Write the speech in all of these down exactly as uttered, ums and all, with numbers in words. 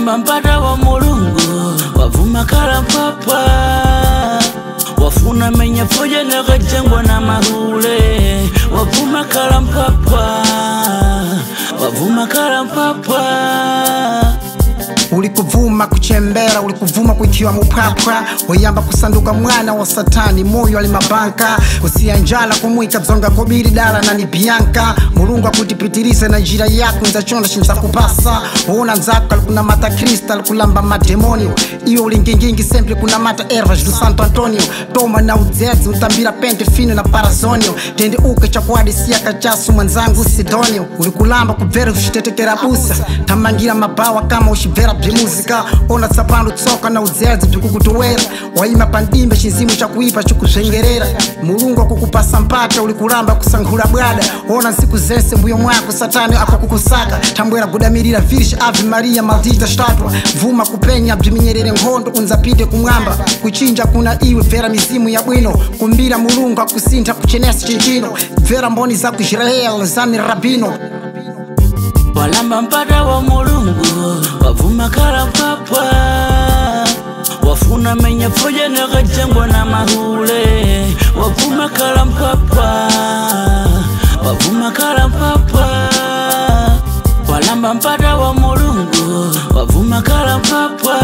walamba mpata wa mulungu wavuma kala mpapa wafuna menya foja na kajangwa na mahule wavuma kala mpapa wavuma kala mpapa ulikuvuma kuchembera ulikuvuma kuitiwa mupapwa wayamba kusanduka mwana wa satani moyo alimabanka kusianjala kumwika zonga kobiri dala na nibianka mulungu akutipitirize na njira yako nzachonda shinza kupasa uona nzako alikuna mata krista alikulamba mademonio iyo ulingingingi sempre kuna mata ervas do Santo Antonio toma na udzedzi utambira pente fino na parazonio tende uke chakwadi siaka chasu mwanzangu Sidonio ulikulamba kubvera kushitetekera busa tamangira mabawa kama ushivera bimuzika ona tsapano tsoka na udzedzi bikukutowera waima pandimbe chizimu cha kuipa chikuzvengerera mulungu akukupasa mpata ulikulamba kusankhula bwada ona siku zense mbuyo mwako satani akakukusaka tambwera kudamirira virish ave maria maldita statwa vuma kupenya biminyerere nkhondo unzapite kumwamba kuchinja kuna iwe vera mizimu ya bwino kumbira mulungu akusintha kuchenesa chinchino vera mboni za Israel zani rabino walamba mpata wa mulungu wavuma kala mpapa wafuna menya foja na kajangwa na mahule wavuma kala mpapa wavuma kala mpapa walamba mpata wa mulungu wavuma kala mpapa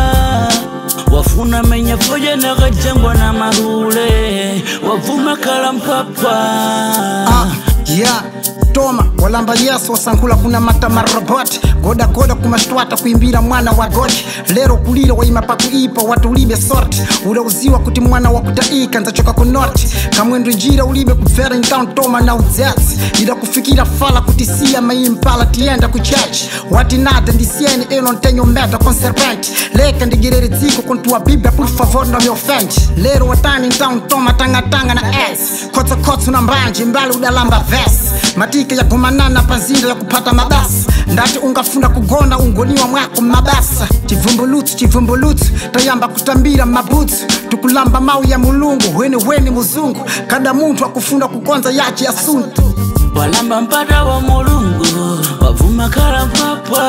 wafuna menya foja na kajangwa na mahule wavuma kala mpapa ah, yeah. Toma walamba yesu wasankula kuna mata maroboti goda goda kumashtuata kuimbira mwana wa goti lero kulira waima pakuipa watu ulibe sorti ule uziwa kuti mwana wa kutaika nzachoka kunoti kamwendo njira ulibe kuvera ntown toma na udzatsi ida kufikira fala kutisia maimpala tienda kuchachi wati nada ndisieni eno ntenyo meda conservant leka ndigirere dziko kontua biblia por favor no me ofende lero watani ntown toma tanga tanga na s kotsa kotsa na mbanje mbali udalamba vesi matike ya kumanana panzinda ya kupata mabasa ndati ungafunda kugona ungoniwa mwako mabasa chivumbulutu chivumbulutu tayamba kutambira mabutu tukulamba mau ya mulungu wene wene muzungu kada muntu akufunda kukonza yachi asuntu walamba mpata wa mulungu wavuma kala mpapa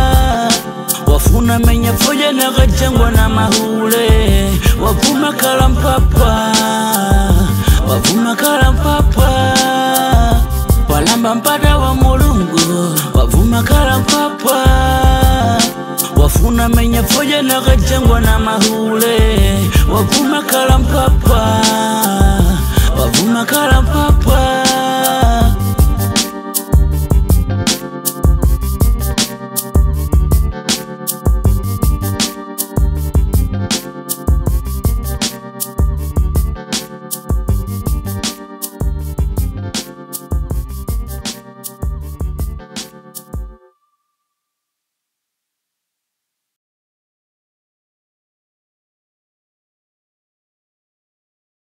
wafuna menya foja na kajangwa na mahule wavuma kala mpapa wavuma kala mpapa walamba mpata wa mulungu wavuma kala mpapa wafuna menya foja na kajangwa na mahule wavuma kala mpapa wavuma kala mpapa